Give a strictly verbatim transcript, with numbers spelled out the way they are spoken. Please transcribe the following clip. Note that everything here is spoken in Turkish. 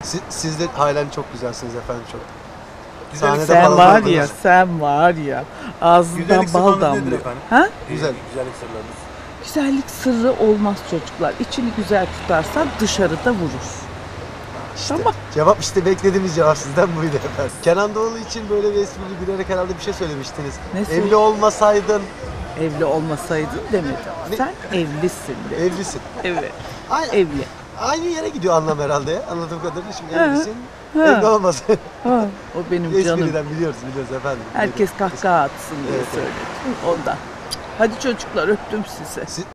Siz, siz de halen çok güzelsiniz efendim, çok. Güzellik Sahnede sırrınız- Sen var oldunuz. ya, sen var ya. Ağzından Güzellik bal sırrınız nedir damlıyor. efendim? Ha? Güzel. Güzellik sırlarınız. Güzellik sırrı olmaz çocuklar. İçini güzel tutarsan dışarıda vurur. İşte, Tamam. cevap işte beklediğimiz cevap sizden buydu efendim. Kenan Doğulu için böyle bir esprili gülerek herhalde bir şey söylemiştiniz. Ne Evli söyle- olmasaydın, Evli olmasaydın demedim. Ne? Sen evlisin de. evlisin. Evet. Aynı, Evli. aynı yere gidiyor anlam herhalde ya. Anladığım kadarıyla şimdi Ha, evlisin, ha. evli olmasaydın. Ha, o benim canım. Espriden biliyoruz, biliyoruz efendim. Herkes kahkaha atsın diye Evet, evet. söyledim. Ondan. Hadi çocuklar, öptüm sizi. Siz,